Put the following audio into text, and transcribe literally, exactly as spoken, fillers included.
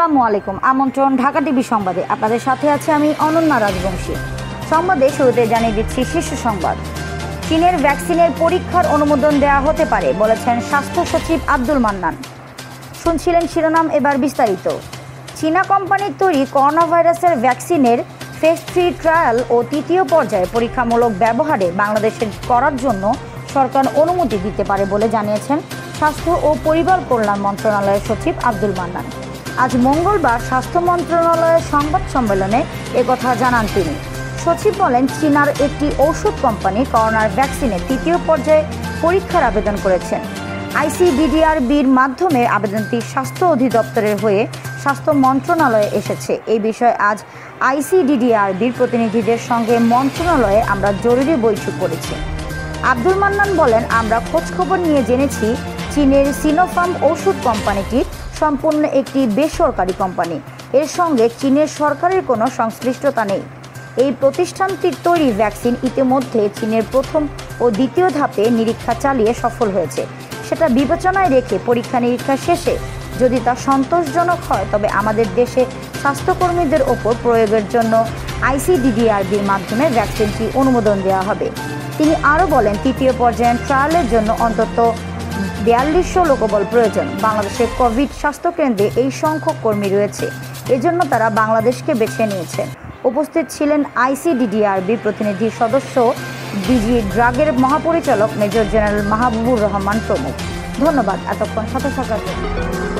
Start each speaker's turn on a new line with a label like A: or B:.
A: আসসালামু আলাইকুম। আমন্ত্রণ ঢাকা টিভি সংবাদে, আপনাদের সাথে আছে আমি অনন্যা রাজবংশী। সংবাদে শুরুতে জানিয়ে দিচ্ছি শীর্ষ সংবাদ। চীনের ভ্যাকসিনের পরীক্ষার অনুমোদন দেওয়া হতে পারে বলেছেন স্বাস্থ্য সচিব আব্দুল মান্নান। শুনছিলেন শিরোনাম, এবার বিস্তারিত। চীনা কোম্পানির তৈরি করোনা ভাইরাসের ভ্যাকসিনের ফেজ থ্রি ট্রায়াল ও তৃতীয় পর্যায়ে পরীক্ষামূলক ব্যবহারে বাংলাদেশের করার জন্য সরকার অনুমতি দিতে পারে বলে জানিয়েছেন স্বাস্থ্য ও পরিবার কল্যাণ মন্ত্রণালয়ের সচিব আব্দুল মান্নান। আজ মঙ্গলবার স্বাস্থ্য মন্ত্রণালয়ের সংবাদ সম্মেলনে একথা জানান তিনি। সচিব বলেন, চীনার একটি ঔষধ কোম্পানি করোনার ভ্যাকসিনের তৃতীয় পর্যায়ে পরীক্ষার আবেদন করেছেন। আইসিডিডিআরবির মাধ্যমে আবেদনটি স্বাস্থ্য অধিদপ্তরের হয়ে স্বাস্থ্য মন্ত্রণালয়ে এসেছে। এই বিষয়ে আজ আইসিডিডিআরবির প্রতিনিধিদের সঙ্গে মন্ত্রণালয়ে আমরা জরুরি বৈঠক করেছি। আব্দুল মান্নান বলেন, আমরা খোঁজখবর নিয়ে জেনেছি চীনের সিনোফার্ম ঔষধ কোম্পানিটি সম্পূর্ণ একটি বেসরকারি কোম্পানি। এর সঙ্গে চীনের সরকারের কোনো সংশ্লিষ্টতা নেই। এই প্রতিষ্ঠানটির তৈরি ভ্যাকসিন ইতিমধ্যে চীনের প্রথম ও দ্বিতীয় ধাপে নিরীক্ষা চালিয়ে সফল হয়েছে। সেটা বিবেচনায় রেখে পরীক্ষা নিরীক্ষা শেষে যদি তা সন্তোষজনক হয়, তবে আমাদের দেশে স্বাস্থ্যকর্মীদের ওপর প্রয়োগের জন্য আইসিডিডিআরবির মাধ্যমে ভ্যাকসিনটি অনুমোদন দেওয়া হবে। তিনি আরও বলেন, তৃতীয় পর্যায়ের ট্রায়ালের জন্য অন্তত বিয়াল্লিশশো লোকবল প্রয়োজন। বাংলাদেশের কোভিড স্বাস্থ্যকেন্দ্রে এই সংখ্যক কর্মী রয়েছে, এজন্য তারা বাংলাদেশকে বেছে নিয়েছেন। উপস্থিত ছিলেন আইসিডিডিআরবি প্রতিনিধি সদস্য, ডিজি ড্রাগের মহাপরিচালক মেজর জেনারেল মাহবুবুর রহমান প্রমুখ। ধন্যবাদ এতক্ষণ সাথে থাকার জন্য।